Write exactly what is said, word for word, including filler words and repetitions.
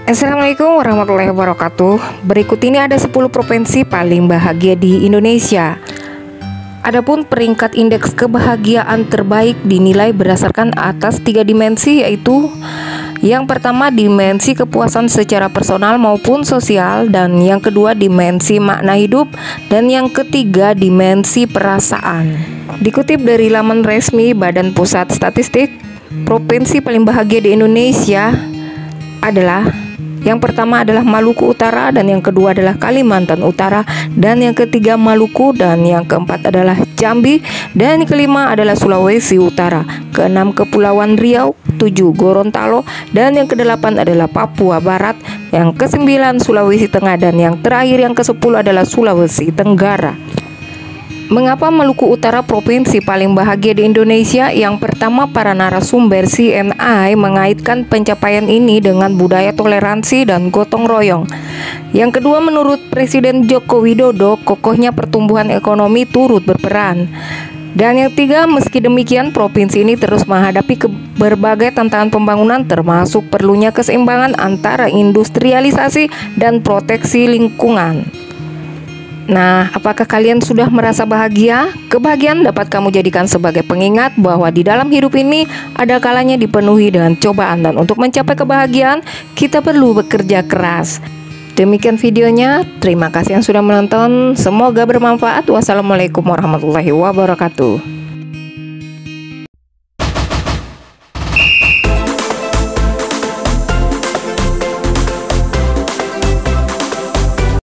Assalamualaikum warahmatullahi wabarakatuh. Berikut ini ada sepuluh provinsi paling bahagia di Indonesia. Adapun peringkat indeks kebahagiaan terbaik dinilai berdasarkan atas tiga dimensi, yaitu yang pertama dimensi kepuasan secara personal maupun sosial, dan yang kedua dimensi makna hidup, dan yang ketiga dimensi perasaan. Dikutip dari laman resmi Badan Pusat Statistik, provinsi paling bahagia di Indonesia adalah yang pertama adalah Maluku Utara, dan yang kedua adalah Kalimantan Utara, dan yang ketiga Maluku, dan yang keempat adalah Jambi, dan yang kelima adalah Sulawesi Utara, keenam Kepulauan Riau, tujuh Gorontalo, dan yang kedelapan adalah Papua Barat, yang kesembilan Sulawesi Tengah, dan yang terakhir yang kesepuluh adalah Sulawesi Tenggara. Mengapa Maluku Utara provinsi paling bahagia di Indonesia? Yang pertama, para narasumber C N I mengaitkan pencapaian ini dengan budaya toleransi dan gotong royong. Yang kedua, menurut Presiden Joko Widodo, kokohnya pertumbuhan ekonomi turut berperan. Dan yang ketiga, meski demikian provinsi ini terus menghadapi ke berbagai tantangan pembangunan, termasuk perlunya keseimbangan antara industrialisasi dan proteksi lingkungan. Nah, apakah kalian sudah merasa bahagia? Kebahagiaan dapat kamu jadikan sebagai pengingat bahwa di dalam hidup ini ada kalanya dipenuhi dengan cobaan, dan untuk mencapai kebahagiaan kita perlu bekerja keras. Demikian videonya, terima kasih yang sudah menonton, semoga bermanfaat. Wassalamualaikum warahmatullahi wabarakatuh.